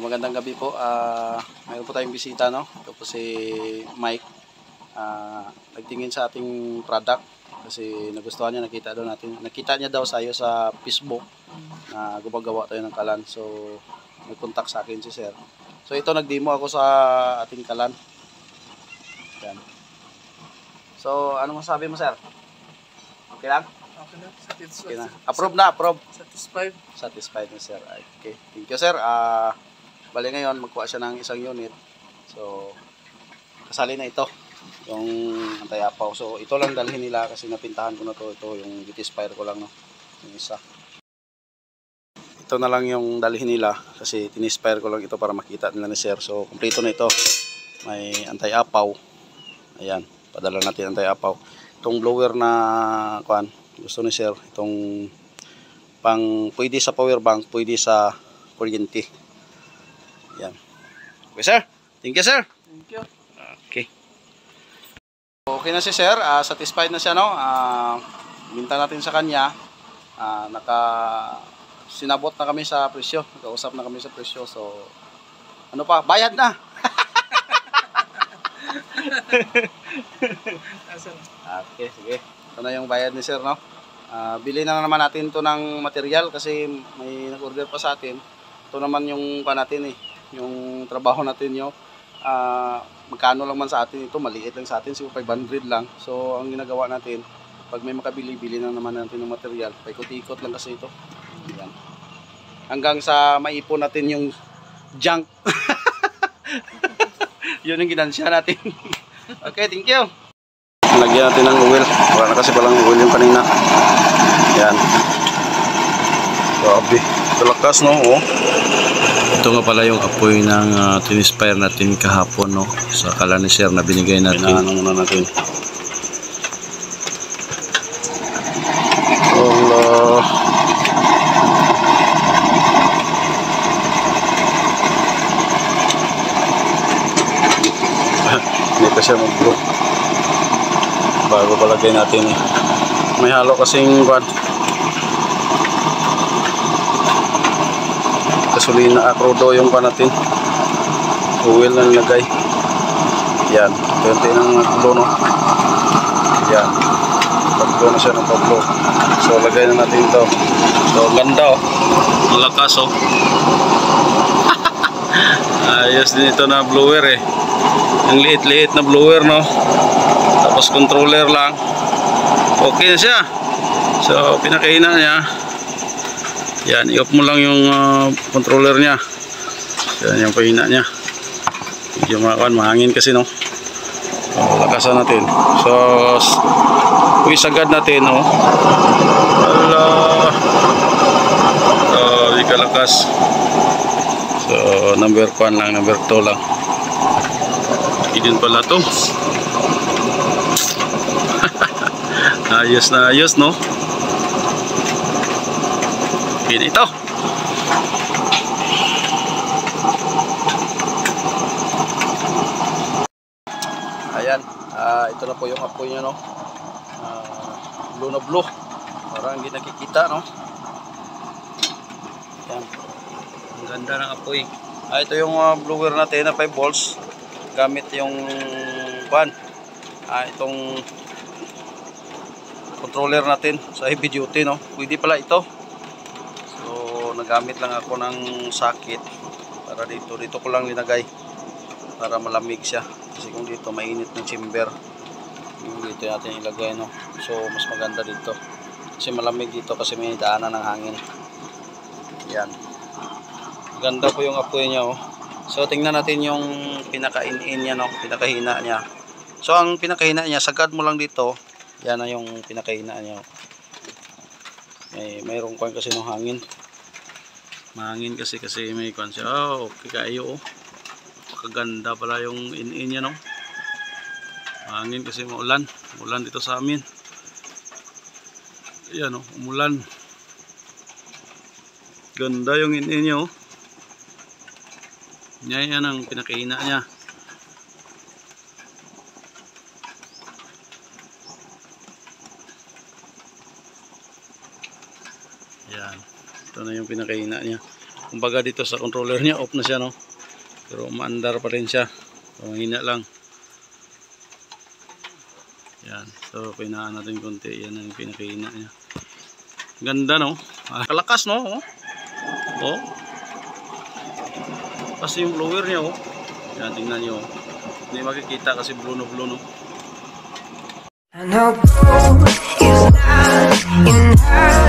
Magandang gabi po. Mayroon po tayong bisita, no? Ito po si Mike. Nagtingin sa ating product kasi nagustuhan niya, nakita niya daw sayo sa Facebook na gumagawa tayo ng kalan. So, nag-contact sa akin si Sir. So, ito nag-demo ako sa ating kalan. Yan. So, ano masabi mo, Sir? Okay lang? Okay na. Satisfied. Okay na. Approve na, approve. Satisfied. Satisfied na, Sir. Okay. Thank you, Sir. Bali ngayon, magkuha siya ng isang unit. So, kasali na ito. Yung antayapaw. So, ito lang dalhin nila kasi napintahan ko na to. Ito, yung Vitispire ko lang, no? Yung isa. Ito na lang yung dalhin nila kasi tinispire ko lang ito para makita nila ni Sir. So, kompleto na ito. May antayapaw. Ayan. Padala natin antayapaw. Itong blower na, gusto ni Sir. Itong pwede sa power bank, pwede sa kuryente. Yan. Okay, Sir. Thank you, Sir. Thank you. Okay. Okay na si Sir. Satisfied na siya, no? Binta natin sa kanya. Sinabot na kami sa presyo. Nakausap na kami sa presyo. So, ano pa? Bayad na! Okay, sige. Ito na yung bayad ni Sir, no? Bili na naman natin to ng material kasi may nag-order pa sa atin. Ito naman yung natin yung trabaho natin yung magkano lang man sa atin ito, maliit lang sa atin, siguro 500 lang. So ang ginagawa natin, pag may makabili, bili na naman natin ng material. Paikot-ikot lang kasi ito. Yan. Hanggang sa maipon natin yung junk. Yun yung ginansya natin. Okay, thank you. Lagyan natin ng oil. Wala na kasi palang oil yung kanina. Yan. Grabe. Talakas, no? Oh. Ito nga pala yung apoy ng tinispire natin kahapon, no? Sa kalan ni Sir na binigay natin. Ano muna natin. Allah. Hindi pa siya mag-blow. Bago palagay natin. May halo kasing gasolina, crudo yung natin, oil na nilagay. Yan, konti ng nagbulo, no? Yan, pagbulo na siya ng pagbulo. So lagay na natin ito. So ganda, oh, ang lakas, oh. Ayos din ito na blower, yung liit-liit na blower, no? Tapos controller lang, okay na siya. So pinakaina niya. Yan, i-off mo lang yung controller niya. Yan yung pahina niya. Medyo mahangin kasi, no? Lakasan natin. So, isagad natin, no? Hindi kalakas. So, number 1 lang, number 2 lang. Idin pala to. Ayos na ayos, no? Ini ito. Ayan, ito na po yung apoy niya, no? Blue na blue. Parang hindi nakikita, no? Ayan. Ang ganda ng apoy. Ito yung blower natin na 5 volts. Gamit yung itong controller natin sa heavy duty, no? Pwede pala ito. Nagamit lang ako ng sakit para dito ko lang linagay para malamig siya kasi kung dito mainit ng chamber, yung dito natin ilagay, no? So mas maganda dito kasi malamig dito kasi may daanan ng hangin. Yan, maganda po yung apoy niya, oh. So tingnan natin yung pinaka-in niya, no? Pinakahina niya. So ang pinakahina niya, sagad mo lang dito, yan na yung pinakahina niya. Mayroong kwan kasi ng hangin. Mahangin kasi may kwan siya. Oh, okay kayo, oh. Kaganda pala yung in niya, no? Mahangin kasi maulan. Umulan dito sa amin. Ayan, oh, umulan. Ganda yung in niya, oh. Yan ang pinakahina niya. Yan. Ito na yung pinakahina niya. kumbaga dito sa controller niya, off na siya, no? Pero umaandar pa rin siya. So, hina lang. Yan. So, pinaan natin konti. Yan ang pinakahina niya. Ganda, no? Kalakas, no? Oh. Oh. Kasi yung blower niya, oh. Yan, tingnan niyo, oh. Hindi makikita kasi bluno-bluno. I know gold is not enough.